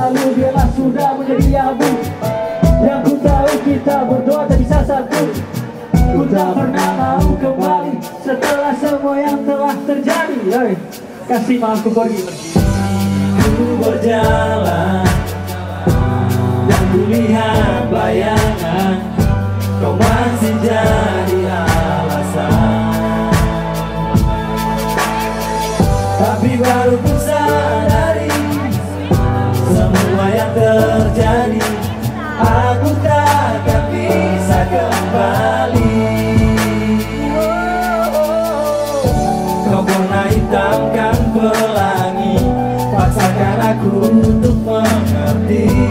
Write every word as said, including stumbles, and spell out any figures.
lalu biarlah sudah menjadi abu. Yang ku tahu kita berdua tak bisa satu. Ku tak pernah mau kembali setelah semua yang telah terjadi. Hey, kasih mau aku pergi. Ku berjalan dan ku lihat bayangan, kau masih jadi alasan. Tapi baru ku sadari semua yang terjadi, aku takkan bisa kembali. Kau pernah hitamkan pelangi, paksakan aku untuk mengerti.